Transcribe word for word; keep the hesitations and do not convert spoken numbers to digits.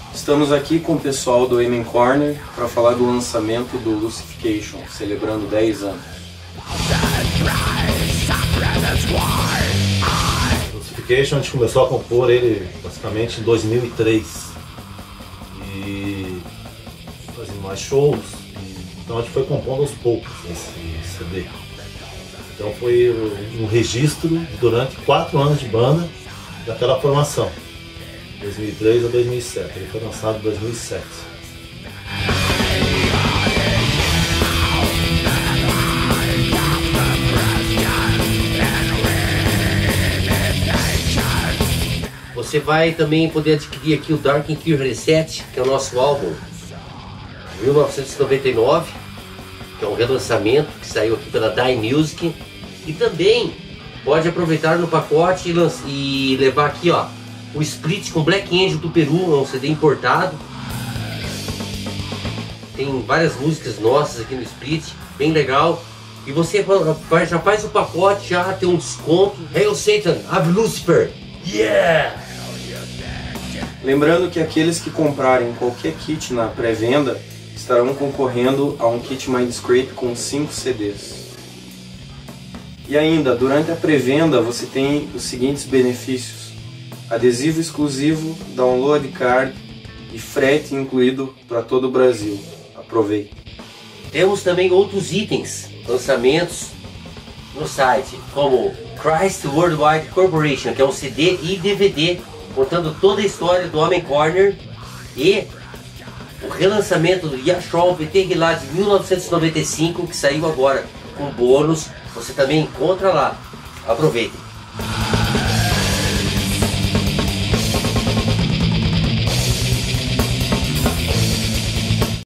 Estamos aqui com o pessoal do Amen Corner para falar do lançamento do Lucification, celebrando dez anos. Lucification a gente começou a compor ele basicamente em dois mil e três e fazendo mais shows, e, então a gente foi compondo aos poucos esse C D. Então foi um registro durante quatro anos de banda daquela formação, dois mil e três a dois mil e sete, ele foi lançado em dois mil e sete. Você vai também poder adquirir aqui o Dark Interior Reset, que é o nosso álbum mil novecentos e noventa e nove, que é um relançamento que saiu aqui pela Die Music. E também pode aproveitar no pacote e, e levar aqui, ó, o Split com Black Angel do Peru, é um C D importado. Tem várias músicas nossas aqui no Split, bem legal. E você já faz o pacote, já tem um desconto. Hail Satan, Ave Lucifer, yeah! Lembrando que aqueles que comprarem qualquer kit na pré-venda estarão concorrendo a um kit Mindscape com cinco C Ds. E ainda, durante a pré-venda você tem os seguintes benefícios: adesivo exclusivo, download card e frete incluído para todo o Brasil. Aproveite! Temos também outros itens, lançamentos no site, como Christ Worldwide Corporation, que é um C D e D V D contando toda a história do Amen Corner, e o relançamento do Yashua P T lá de mil novecentos e noventa e cinco, que saiu agora com bônus. Você também encontra lá. Aproveite!